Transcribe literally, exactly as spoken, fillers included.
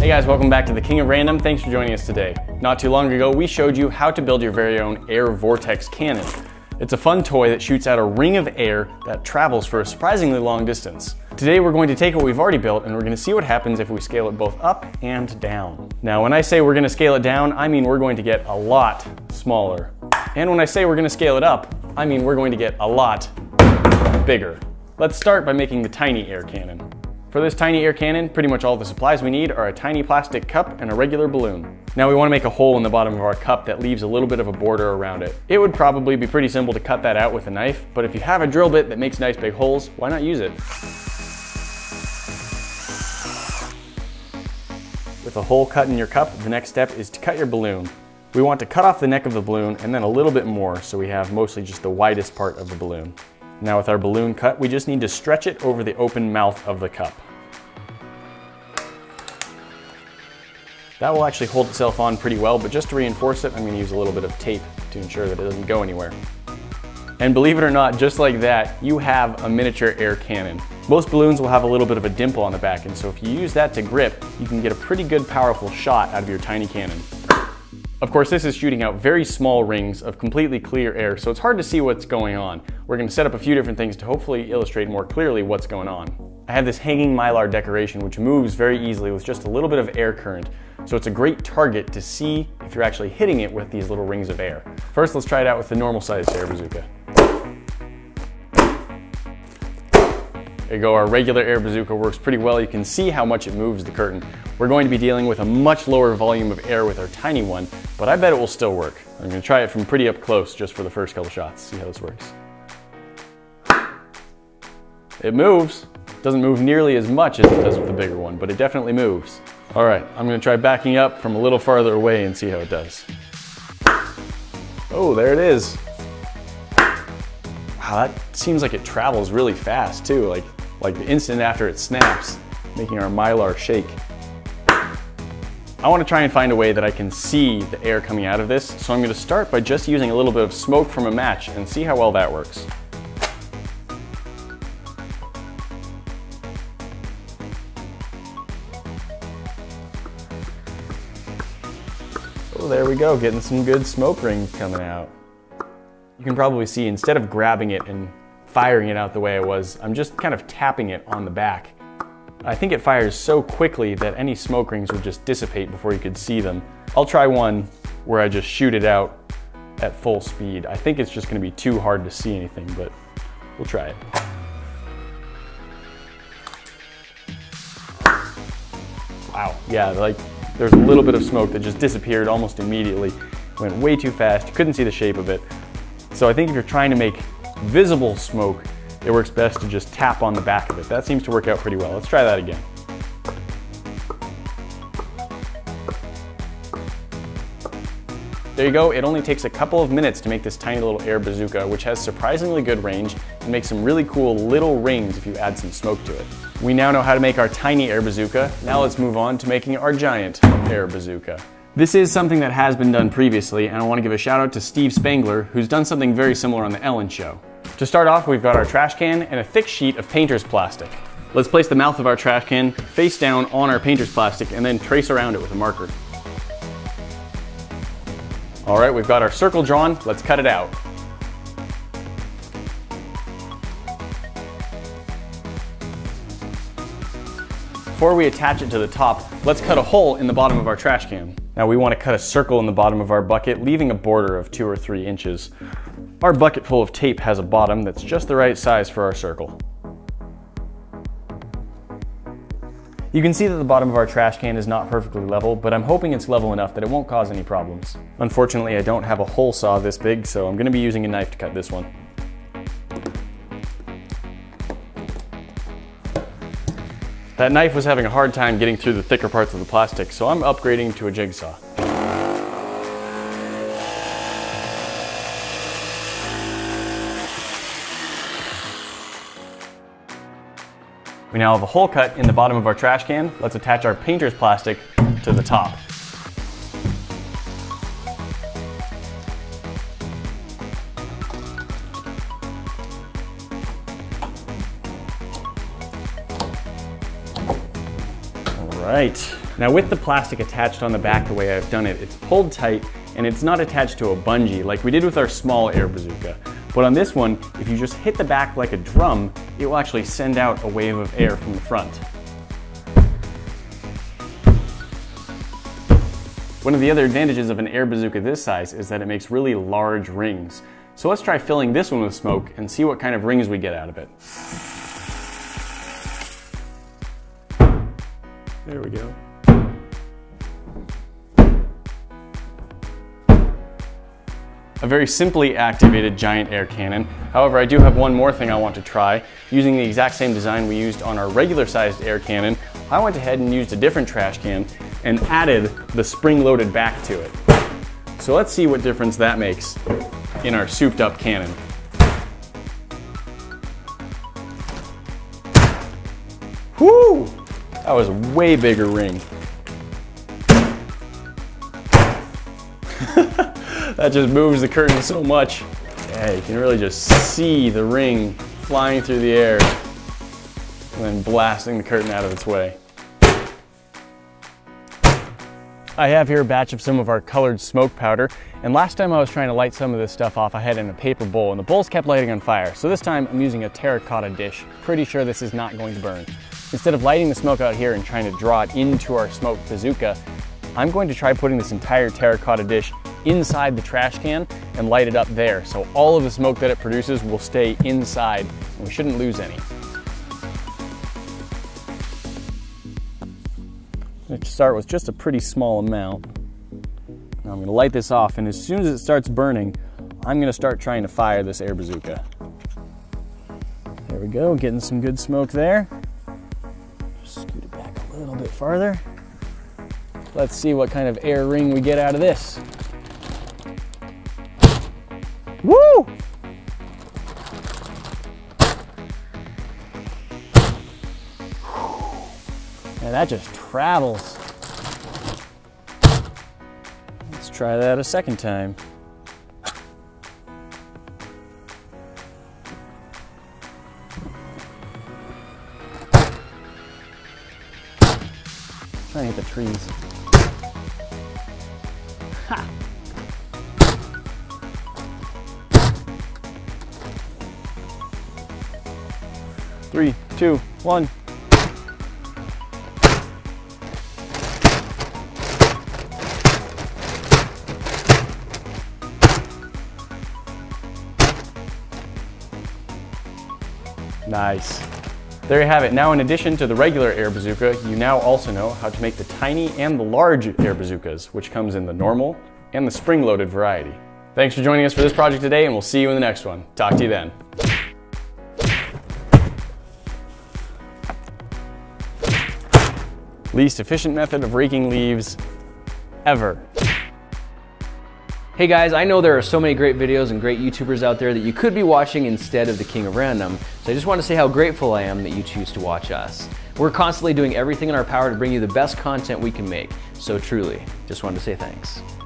Hey guys, welcome back to the King of Random. Thanks for joining us today. Not too long ago, we showed you how to build your very own Air Vortex cannon. It's a fun toy that shoots out a ring of air that travels for a surprisingly long distance. Today we're going to take what we've already built and we're going to see what happens if we scale it both up and down. Now when I say we're going to scale it down, I mean we're going to get a lot smaller. And when I say we're going to scale it up, I mean we're going to get a lot bigger. Let's start by making the tiny air cannon. For this tiny air cannon, pretty much all the supplies we need are a tiny plastic cup and a regular balloon. Now we want to make a hole in the bottom of our cup that leaves a little bit of a border around it. It would probably be pretty simple to cut that out with a knife, but if you have a drill bit that makes nice big holes, why not use it? With a hole cut in your cup, the next step is to cut your balloon. We want to cut off the neck of the balloon and then a little bit more so we have mostly just the widest part of the balloon. Now with our balloon cut, we just need to stretch it over the open mouth of the cup. That will actually hold itself on pretty well, but just to reinforce it, I'm going to use a little bit of tape to ensure that it doesn't go anywhere. And believe it or not, just like that, you have a miniature air cannon. Most balloons will have a little bit of a dimple on the back, and so if you use that to grip, you can get a pretty good powerful shot out of your tiny cannon. Of course, this is shooting out very small rings of completely clear air, so it's hard to see what's going on. We're going to set up a few different things to hopefully illustrate more clearly what's going on. I have this hanging mylar decoration which moves very easily with just a little bit of air current, so it's a great target to see if you're actually hitting it with these little rings of air. First, let's try it out with the normal sized Air Bazooka. There you go, our regular Air Bazooka works pretty well. You can see how much it moves the curtain. We're going to be dealing with a much lower volume of air with our tiny one, but I bet it will still work. I'm going to try it from pretty up close just for the first couple shots, see how this works. It moves. Doesn't move nearly as much as it does with the bigger one, but it definitely moves. All right, I'm going to try backing up from a little farther away and see how it does. Oh, there it is. Wow, that seems like it travels really fast too, like, like the instant after it snaps, making our mylar shake. I want to try and find a way that I can see the air coming out of this, so I'm going to start by just using a little bit of smoke from a match and see how well that works. Oh, there we go, getting some good smoke rings coming out. You can probably see instead of grabbing it and firing it out the way I was, I'm just kind of tapping it on the back. I think it fires so quickly that any smoke rings would just dissipate before you could see them. I'll try one where I just shoot it out at full speed. I think it's just going to be too hard to see anything, but we'll try it. Wow, yeah, like there's a little bit of smoke that just disappeared almost immediately. Went way too fast, you couldn't see the shape of it. So I think if you're trying to make visible smoke, it works best to just tap on the back of it. That seems to work out pretty well. Let's try that again. There you go. It only takes a couple of minutes to make this tiny little Air Bazooka, which has surprisingly good range and makes some really cool little rings if you add some smoke to it. We now know how to make our tiny Air Bazooka. Now let's move on to making our giant Air Bazooka. This is something that has been done previously, and I want to give a shout out to Steve Spangler, who's done something very similar on The Ellen Show. To start off, we've got our trash can and a thick sheet of painter's plastic. Let's place the mouth of our trash can face down on our painter's plastic and then trace around it with a marker. All right, we've got our circle drawn. Let's cut it out. Before we attach it to the top, let's cut a hole in the bottom of our trash can. Now we want to cut a circle in the bottom of our bucket, leaving a border of two or three inches. Our bucket full of tape has a bottom that's just the right size for our circle. You can see that the bottom of our trash can is not perfectly level, but I'm hoping it's level enough that it won't cause any problems. Unfortunately, I don't have a hole saw this big, so I'm going to be using a knife to cut this one. That knife was having a hard time getting through the thicker parts of the plastic, so I'm upgrading to a jigsaw. We now have a hole cut in the bottom of our trash can. Let's attach our painter's plastic to the top. All right, Now with the plastic attached on the back the way I've done it, it's pulled tight and it's not attached to a bungee like we did with our small Air Bazooka. But on this one, if you just hit the back like a drum, it will actually send out a wave of air from the front. One of the other advantages of an Air Bazooka this size is that it makes really large rings. So let's try filling this one with smoke and see what kind of rings we get out of it. There we go. A very simply activated giant air cannon. However, I do have one more thing I want to try. Using the exact same design we used on our regular sized air cannon, I went ahead and used a different trash can and added the spring-loaded back to it. So let's see what difference that makes in our souped up cannon. Whoo! That was a way bigger ring. That just moves the curtain so much. Yeah, you can really just see the ring flying through the air and then blasting the curtain out of its way. I have here a batch of some of our colored smoke powder, and last time I was trying to light some of this stuff off, I had it in a paper bowl and the bowls kept lighting on fire. So this time I'm using a terracotta dish. Pretty sure this is not going to burn. Instead of lighting the smoke out here and trying to draw it into our smoke bazooka, I'm going to try putting this entire terracotta dish inside the trash can and light it up there. So all of the smoke that it produces will stay inside and we shouldn't lose any. Let's start with just a pretty small amount. Now I'm going to light this off, and as soon as it starts burning, I'm going to start trying to fire this Air Bazooka. There we go, getting some good smoke there. Just scoot it back a little bit farther. Let's see what kind of air ring we get out of this. Woo! And that just travels. Let's try that a second time. Try and hit the trees. Ha! Three, two, one. Nice. There you have it. Now, in addition to the regular Air Bazooka, you now also know how to make the tiny and the large Air Bazookas, which comes in the normal and the spring-loaded variety. Thanks for joining us for this project today, and we'll see you in the next one. Talk to you then. Least efficient method of raking leaves ever. Hey guys, I know there are so many great videos and great YouTubers out there that you could be watching instead of the King of Random, so I just want to say how grateful I am that you choose to watch us. We're constantly doing everything in our power to bring you the best content we can make, so truly, just wanted to say thanks.